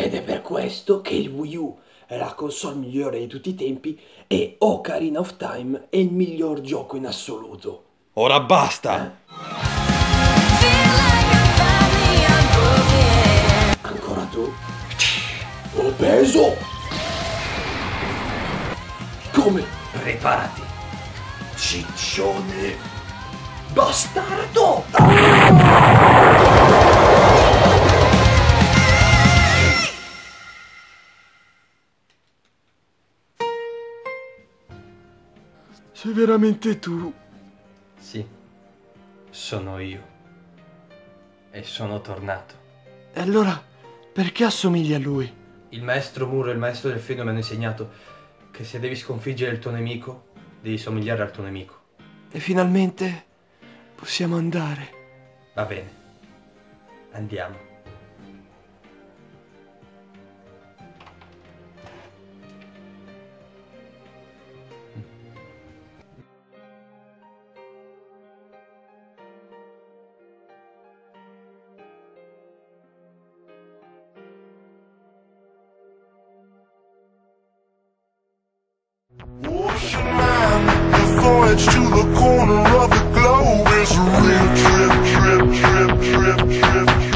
Ed è per questo che il Wii U è la console migliore di tutti i tempi e Ocarina of Time è il miglior gioco in assoluto. Ora basta! Ancora tu? Obeso! Come? Preparati! Ciccione! Bastardo! Sei veramente tu? Sì, sono io. E sono tornato. E allora, perché assomigli a lui? Il maestro Muro e il maestro Delfino mi hanno insegnato che se devi sconfiggere il tuo nemico, devi somigliare al tuo nemico. E finalmente possiamo andare. Va bene, andiamo. The voyage to the corner of the globe is a real trip, trip, trip, trip, trip, trip.